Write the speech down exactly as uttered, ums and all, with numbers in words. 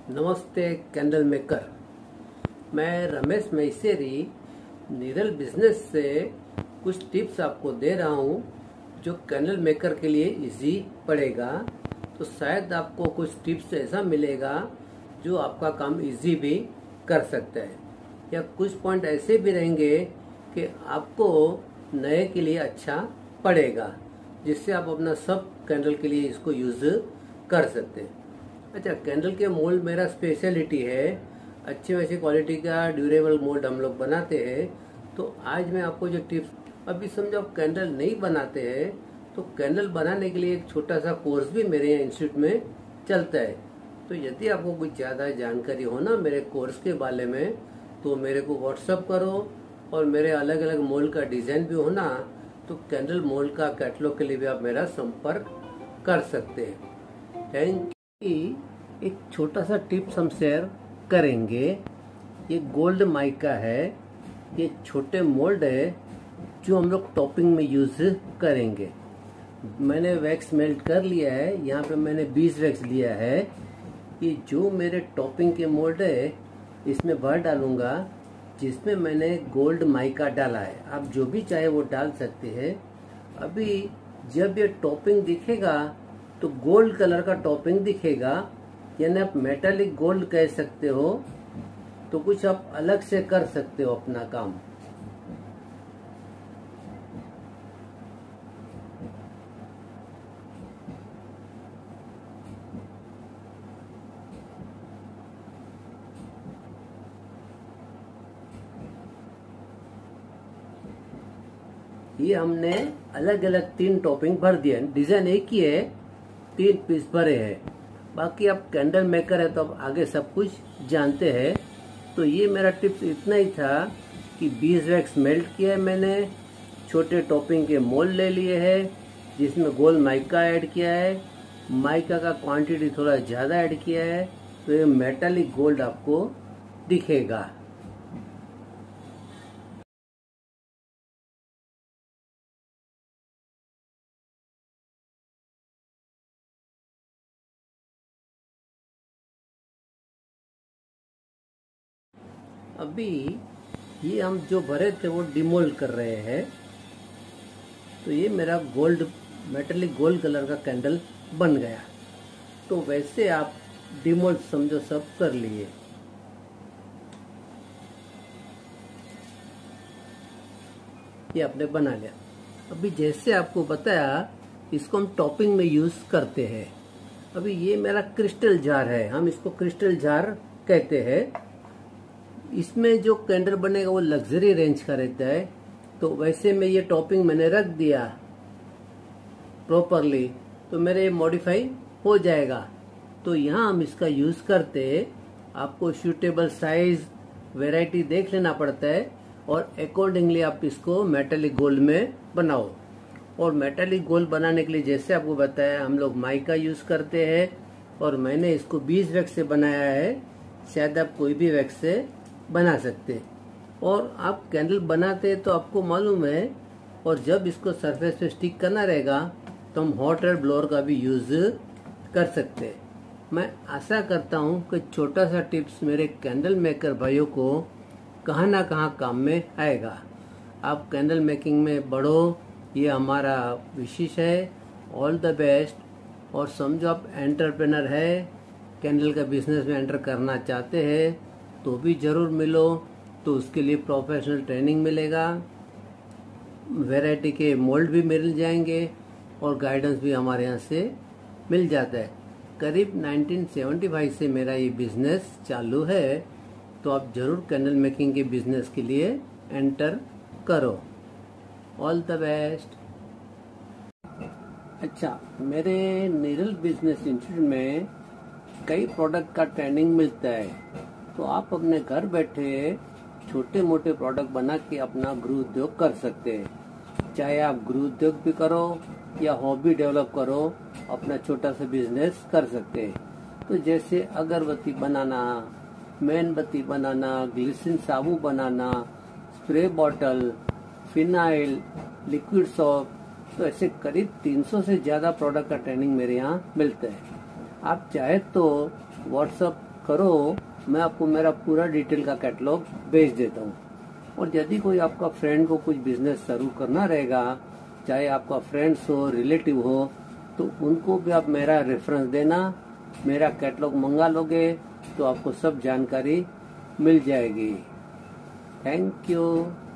नमस्ते candle maker. मैं Ramesh मैसेरी Niral business से कुछ टिप्स आपको दे रहा हूँ जो कैंडल मेकर के लिए इजी पड़ेगा। तो शायद आपको कुछ टिप्स ऐसा मिलेगा जो आपका काम इजी भी कर सकता है, या कुछ पॉइंट ऐसे भी रहेंगे कि आपको नए के लिए अच्छा पड़ेगा, जिससे आप अपना सब कैंडल के लिए इसको यूज कर सकते हैं। अच्छा, कैंडल के मोल्ड मेरा स्पेशलिटी है। अच्छी वैसी क्वालिटी का ड्यूरेबल मोल्ड हम लोग बनाते हैं। तो आज मैं आपको जो टिप्स, अभी समझो आप कैंडल नहीं बनाते हैं तो कैंडल बनाने के लिए एक छोटा सा कोर्स भी मेरे यहाँ इंस्टीट्यूट में चलता है। तो यदि आपको कुछ ज़्यादा जानकारी हो ना मेरे कोर्स के बारे में, तो मेरे को व्हाट्सअप करो, और मेरे अलग अलग मोल्ड का डिज़ाइन भी हो ना, तो कैंडल मोल्ड का कैटलॉग के लिए भी आप मेरा संपर्क कर सकते हैं। Thank you. एक छोटा सा टिप्स हम शेयर करेंगे। ये गोल्ड माइका है, ये छोटे मोल्ड है जो हम लोग टॉपिंग में यूज करेंगे। मैंने वैक्स मेल्ट कर लिया है, यहाँ पे मैंने बीस वैक्स लिया है। ये जो मेरे टॉपिंग के मोल्ड है इसमें भर डालूंगा, जिसमें मैंने गोल्ड माइका डाला है। आप जो भी चाहे वो डाल सकते हैं। अभी जब ये टॉपिंग दिखेगा तो गोल्ड कलर का टॉपिंग दिखेगा, यानी आप मेटालिक गोल्ड कह सकते हो। तो कुछ आप अलग से कर सकते हो अपना काम। ये हमने अलग अलग तीन टॉपिंग भर दिया। डिजाइन एक ही है, तीन पीस भरे हैं। बाकी आप कैंडल मेकर है तो आप आगे सब कुछ जानते हैं। तो ये मेरा टिप्स इतना ही था कि बीस वैक्स मेल्ट किया है मैंने, छोटे टॉपिंग के मोल्ड ले लिए हैं, जिसमें गोल्ड माइका ऐड किया है। माइका का क्वांटिटी थोड़ा ज़्यादा ऐड किया है, तो ये मेटालिक गोल्ड आपको दिखेगा। अभी ये हम जो भरे थे वो डिमोल्ड कर रहे हैं। तो ये मेरा गोल्ड मेटालिक गोल्ड कलर का कैंडल बन गया। तो वैसे आप डिमोल्ड समझो सब कर लिए। ये आपने बना लिया। अभी जैसे आपको बताया, इसको हम टॉपिंग में यूज करते हैं। अभी ये मेरा क्रिस्टल जार है, हम इसको क्रिस्टल जार कहते हैं। इसमें जो कैंडल बनेगा वो लग्जरी रेंज का रहता है। तो वैसे में ये टॉपिंग मैंने रख दिया प्रॉपरली, तो मेरे मॉडिफाई हो जाएगा। तो यहाँ हम इसका यूज करते हैं। आपको सूटेबल साइज वैरायटी देख लेना पड़ता है, और अकॉर्डिंगली आप इसको मेटालिक गोल्ड में बनाओ। और मेटालिक गोल्ड बनाने के लिए जैसे आपको बताया, हम लोग माइका यूज करते हैं, और मैंने इसको बीस वैक्स से बनाया है। शायद आप कोई भी वैक्स से बना सकते। और आप कैंडल बनाते तो आपको मालूम है, और जब इसको सरफेस पे स्टिक करना रहेगा तो हम हॉट एयर ब्लोअर का भी यूज कर सकते हैं। मैं आशा करता हूँ कि छोटा सा टिप्स मेरे कैंडल मेकर भाइयों को कहाँ ना कहाँ काम में आएगा। आप कैंडल मेकिंग में बढ़ो, ये हमारा विशेष है। All the best. और समझो आप एंटरप्रेनर है, कैंडल का बिजनेस में एंटर करना चाहते हैं तो भी जरूर मिलो। तो उसके लिए प्रोफेशनल ट्रेनिंग मिलेगा, वैरायटी के मोल्ड भी मिल जाएंगे, और गाइडेंस भी हमारे यहाँ से मिल जाता है। करीब उन्नीस सौ पचहत्तर से मेरा ये बिजनेस चालू है। तो आप जरूर कैंडल मेकिंग के बिजनेस के लिए एंटर करो। All the best. अच्छा, मेरे निरल बिजनेस इंस्टीट्यूट में कई प्रोडक्ट का ट्रेनिंग मिलता है। तो आप अपने घर बैठे छोटे मोटे प्रोडक्ट बना के अपना गृह उद्योग कर सकते हैं। चाहे आप गृह उद्योग भी करो या हॉबी डेवलप करो, अपना छोटा सा बिजनेस कर सकते हैं। तो जैसे अगरबत्ती बनाना, मेणबत्ती बनाना, ग्लिसरीन साबुन बनाना, spray bottle, phenyl, liquid soap, तो ऐसे करीब तीन सौ से ज्यादा प्रोडक्ट का ट्रेनिंग मेरे यहाँ मिलता है। आप चाहे तो व्हाट्सएप करो, मैं आपको मेरा पूरा डिटेल का कैटलॉग भेज देता हूँ। और यदि कोई आपका फ्रेंड को कुछ बिजनेस शुरू करना रहेगा, चाहे आपका फ्रेंड्स हो, रिलेटिव हो, तो उनको भी आप मेरा रेफरेंस देना। मेरा कैटलॉग मंगा लोगे तो आपको सब जानकारी मिल जाएगी। Thank you.